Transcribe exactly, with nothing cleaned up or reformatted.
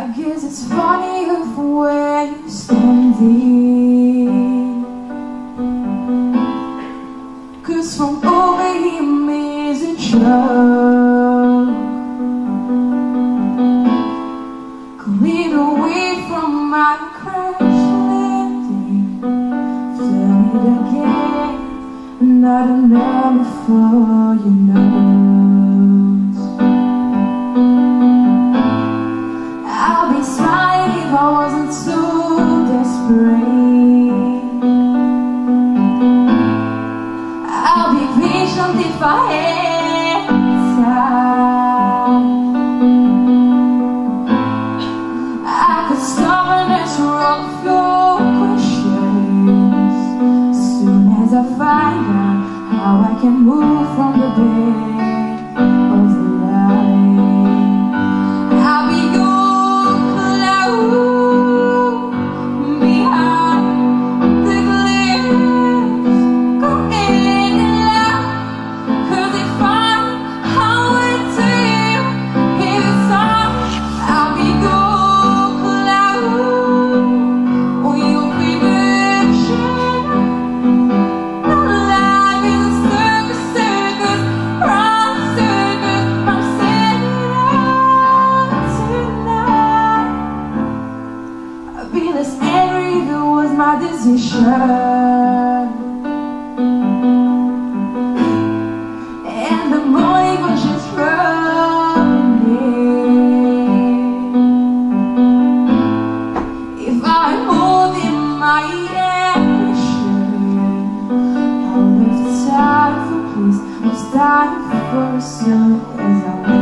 I guess it's funny if where you're standing, 'cause from over him is a joke. Cleared away from my crash landing, felt it again, not enough for your nose. I'll be smiling if I wasn't so desperate. I'll be patient if I had time. I could stop and answer all of your questions as soon as I find out how I can move from the bed of the light. I'll be your cloud behind the glass, go in and out, 'cause if I'm how it's you, if it's all, I'll be your cloud or your favorite shadow. Be less angry if it was my decision, and the morning was just running. If I moved in my ambition, I left time for peace, was dying for as soon as I